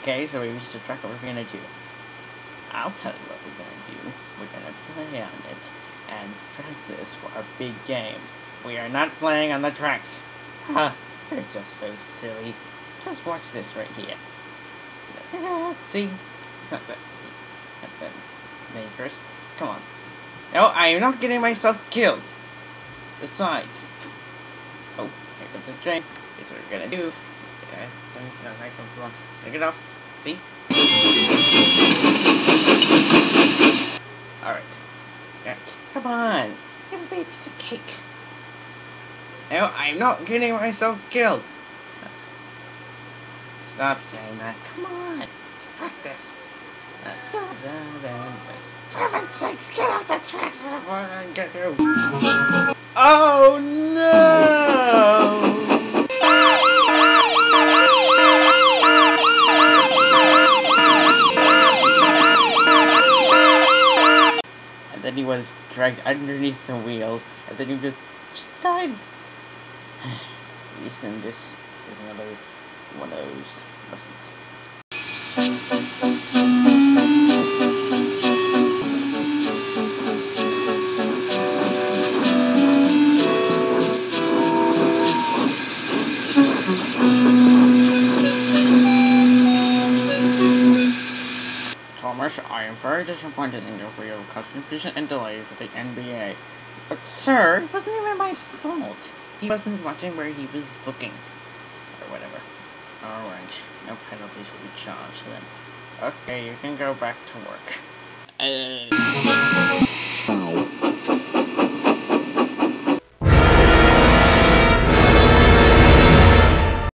Okay, so we reached the track. What we're gonna do? I'll tell you what we're gonna do. We're gonna play on it and practice for our big game. We are not playing on the tracks. Huh, you're just so silly. Just watch this right here. See? It's not that dangerous. Come on. No, I am not getting myself killed. Besides. Oh, here comes the train. Here's what we're gonna do. No, here comes along. Take it off. See? Alright. Come on. Give me a piece of cake. No, I'm not getting myself killed. Stop saying that. Come on. It's practice. For heaven's sakes, get off the tracks before I get you. Oh no! And then he was dragged underneath the wheels, and then he just died. At least in this is another one of those lessons. Thomas, I am very disappointed in you for your contribution and delay for the NBA. But sir, it wasn't even my fault. He wasn't watching where he was looking. Or whatever. Alright, no penalties will be charged then. Okay, you can go back to work.